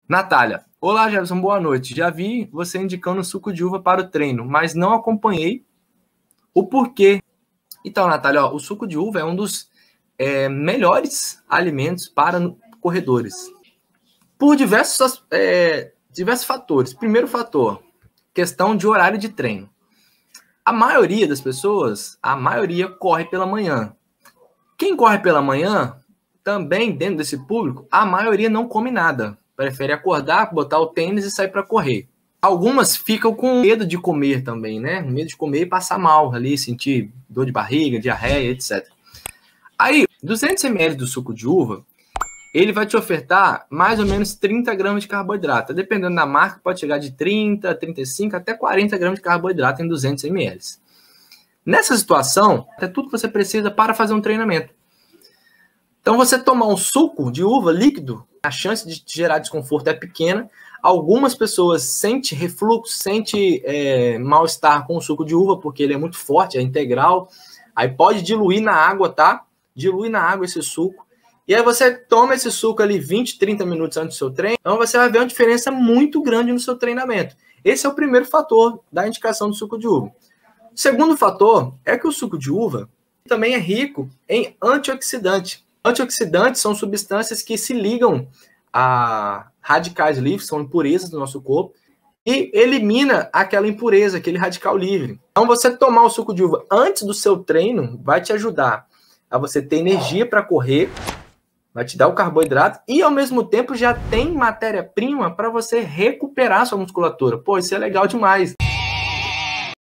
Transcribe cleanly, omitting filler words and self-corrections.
Natália, olá Jefferson, boa noite. Já vi você indicando suco de uva para o treino, mas não acompanhei o porquê. Então, Natália, ó, o suco de uva é um dos melhores alimentos para corredores, por diversos fatores. Primeiro fator, questão de horário de treino. A maioria das pessoas, corre pela manhã. Quem corre pela manhã, também dentro desse público, a maioria não come nada. Prefere acordar, botar o tênis e sair para correr. Algumas ficam com medo de comer também, né? Medo de comer e passar mal ali, sentir dor de barriga, diarreia, etc. Aí, 200 ml do suco de uva, ele vai te ofertar mais ou menos 30 gramas de carboidrato. Dependendo da marca, pode chegar de 30, 35, até 40 gramas de carboidrato em 200 ml. Nessa situação, é tudo que você precisa para fazer um treinamento. Então, você tomar um suco de uva líquido, a chance de gerar desconforto é pequena. Algumas pessoas sentem refluxo, sentem mal-estar com o suco de uva, porque ele é muito forte, é integral. Aí pode diluir na água, tá? Dilui na água esse suco. E aí você toma esse suco ali 20, 30 minutos antes do seu treino. Então você vai ver uma diferença muito grande no seu treinamento. Esse é o primeiro fator da indicação do suco de uva. O segundo fator é que o suco de uva também é rico em antioxidante. Antioxidantes são substâncias que se ligam a radicais livres, são impurezas do nosso corpo, e elimina aquela impureza, aquele radical livre. Então, você tomar o suco de uva antes do seu treino vai te ajudar a você ter energia para correr, vai te dar o carboidrato e, ao mesmo tempo, já tem matéria-prima para você recuperar a sua musculatura. Pô, isso é legal demais.